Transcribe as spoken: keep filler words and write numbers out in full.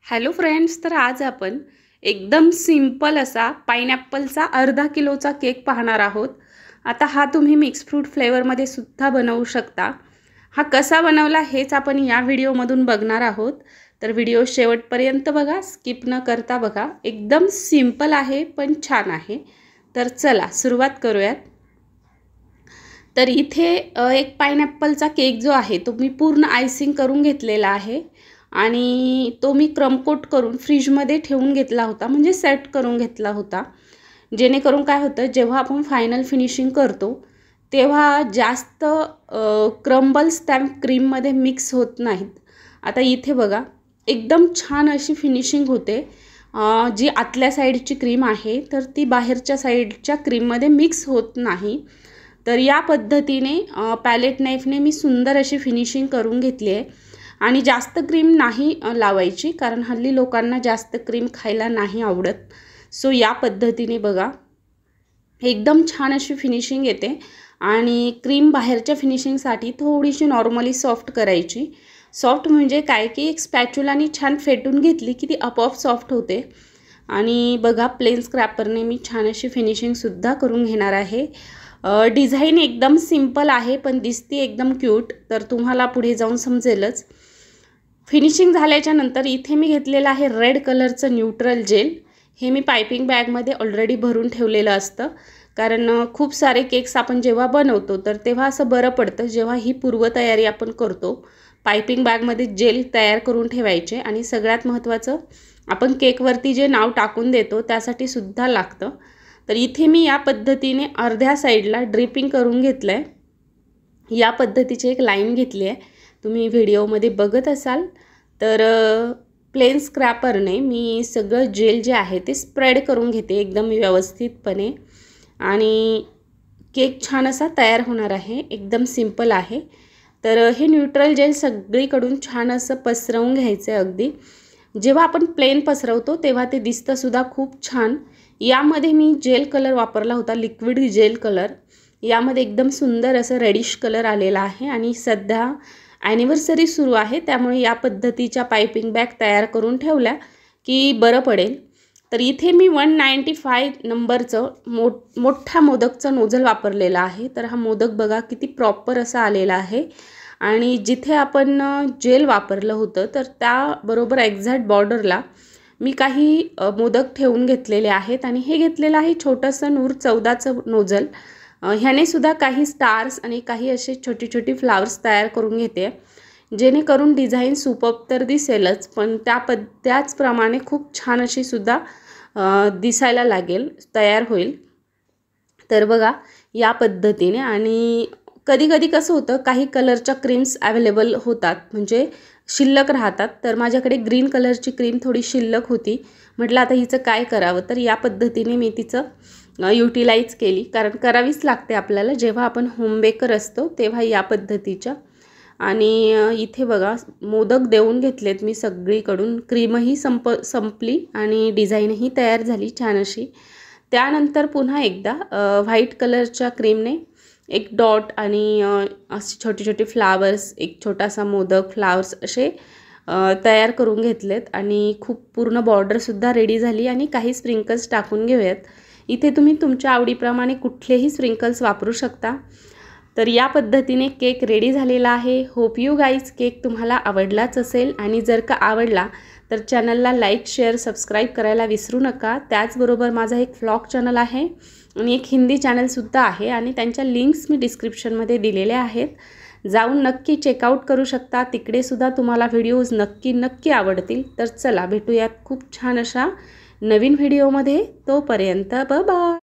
Hello friends, तर आज आपण एकदम सिंपल असा पाइनएप्पलचा अर्धा किलोचा केक पाहणार आहोत। आता हा तुम्ही मिक्स फ्रूट फ्लेवरमध्ये सुद्धा बनवू शकता। हा कसा बनवला हेच आपण या व्हिडिओमधून बघणार आहोत। तर व्हिडिओ शेवटपर्यंत बघा, स्किप न करता बघा। एकदम सिंपल आहे पण छान आहे। तर चला सुरुवात करूयात। तर इथे एक पाइनएप्पलचा केक जो आहे तो मी पूर्ण आयसिंग करून घेतलेला आहे आणि तो मी क्रमकोट करून फ्रीजमध्ये ठेवून घेतला होता, म्हणजे सेट करून घेतला होता। जेणेकरून काय होतं, जेव्हा आपण फायनल फिनिशिंग करतो तेव्हा जास्त क्रम्बल्स त्या क्रीममध्ये मिक्स होत नाहीत। आता इथे बघा एकदम छान अशी फिनिशिंग होते। जी आतल्या साईडची क्रीम आहे तर ती बाहेरच्या साईडच्या क्रीममध्ये मिक्स होत नाही। तर या पद्धतीने पॅलेट नाईफने मी सुंदर अशी फिनिशिंग करून घेतली आहे। आणि जास्त क्रीम नाही लावायची, कारण हल्ली लोकांना जास्त क्रीम खायला नाही आवडत। सो या पद्धतीने बघा एकदम छान अशी फिनिशिंग येते। आणि क्रीम बाहेरच्या फिनिशिंगसाठी थोडीशी नॉर्मली सॉफ्ट करायची। सॉफ्ट म्हणजे काय की एक स्पॅच्युलाने छान फेटून घेतली की ती आपोआप सॉफ्ट होते। आणि बघा प्लेन स्क्रॅपरने मी छान अशी फिनिशिंगसुद्धा करून घेणार आहे। डिझाईन एकदम सिंपल आहे पण दिसते एकदम क्यूट, तर तुम्हाला पुढे जाऊन समजेलच। फिनिशिंग झाल्याच्या नंतर इथे मी घेतलेलं आहे रेड कलरचं न्यूट्रल जेल। हे मी पाइपिंग बॅगमध्ये ऑलरेडी भरून ठेवलेलं असतं, कारण खूप सारे केक्स आपण जेव्हा बनवतो तर तेव्हा असं बरं पडतं, जेव्हा ही पूर्वतयारी आपण करतो पाइपिंग बॅगमध्ये जेल तयार करून ठेवायचे। आणि सगळ्यात महत्त्वाचं, आपण केकवरती जे नाव टाकून देतो त्यासाठी सुद्धा लागतं। तर इथे मी या पद्धतीने अर्ध्या साईडला ड्रिपिंग करून घेतलं आहे। या पद्धतीची एक लाईन घेतली आहे, तुम्ही व्हिडिओमध्ये बघत असाल। तर प्लेन स्क्रॅपरने मी सगळं जेल जे आहे ते स्प्रेड करून घेते एकदम व्यवस्थितपणे। आणि केक छान असा तयार होणार आहे, एकदम सिंपल आहे। तर हे न्यूट्रल जेल सगळीकडून छान असं पसरवून घ्यायचं आहे। अगदी जेव्हा आपण प्लेन पसरवतो तेव्हा ते दिसतं सुद्धा खूप छान। यामध्ये मी जेल कलर वापरला होता, लिक्विड जेल कलर। यामध्ये एकदम सुंदर असं रेडिश कलर आलेला आहे। आणि सध्या ॲनिव्हर्सरी सुरू आहे, त्यामुळे या पद्धतीच्या पाइपिंग बॅग तयार करून ठेवल्या की बरं पडेल। तर इथे मी वन नाईंटी फाय नंबरचं मो मोठा मोदकचं नोझल वापरलेला आहे। तर हा मोदक बघा किती प्रॉपर असा आलेला आहे। आणि जिथे आपण जेल वापरलं होतं तर त्याबरोबर एक्झॅक्ट बॉर्डरला मी काही मोदक ठेवून घेतलेले आहेत। आणि हे घेतलेलं आहे छोटंसं नूर चौदाचं नोझल। ह्याने सुद्धा काही स्टार्स आणि काही असे छोटी छोटी फ्लावर्स तयार करून घेते, जेणेकरून डिझाईन सुपर्ब तर दिसेलच, पण त्या पद त्याचप्रमाणे खूप छान अशी सुद्धा दिसायला लागेल, तयार होईल। तर बघा या पद्धतीने। आणि कधी कधी कसं होतं, काही कलरच्या क्रीम्स अवेलेबल होतात, म्हणजे शिल्लक राहतात। तर माझ्याकडे ग्रीन कलरची क्रीम थोडी शिल्लक होती, म्हटलं आता हिचं काय करावं। तर या पद्धतीने मी तिचं युटिलाइज केली, कारण करावीच लागते आपल्याला जेव्हा आपण होम बेकर असतो तेव्हा या पद्धतीच्या। आणि इथे बघा मोदक देऊन घेतलेत मी सगळीकडून, क्रीमही संप संपली आणि डिझाईनही तयार झाली छान अशी। त्यानंतर पुन्हा एकदा व्हाईट कलरच्या क्रीमने एक डॉट आणि असे छोटे छोटे फ्लावर्स, एक छोटासा मोदक फ्लावर्स असे तयार करून घेतलेत। आणि खूप पूर्ण बॉर्डरसुद्धा रेडी झाली। आणि काही स्प्रिंकल्स टाकून घेऊयात। इथे तुम्ही तुमच्या आवडीप्रमाणे कुठलेही स्प्रिंकल्स वापरू शकता। तर या पद्धतीने केक रेडी झालेला आहे। होप यू गाईज केक तुम्हाला आवडलाच असेल, आणि जर का आवडला तर चॅनलला लाईक शेअर सबस्क्राईब करायला विसरू नका। त्याचबरोबर माझा एक व्लॉग चॅनल आहे आणि एक हिंदी चॅनलसुद्धा आहे, आणि त्यांच्या लिंक्स मी डिस्क्रिप्शनमध्ये दिलेल्या आहेत, जाऊन नक्की चेकआउट करू शकता। तिकडे सुद्धा तुम्हाला व्हिडिओज नक्की नक्की आवडतील। तर चला भेटूयात खूप छान अशा नवीन व्हिडिओमध्ये, तोपर्यंत बाय बाय।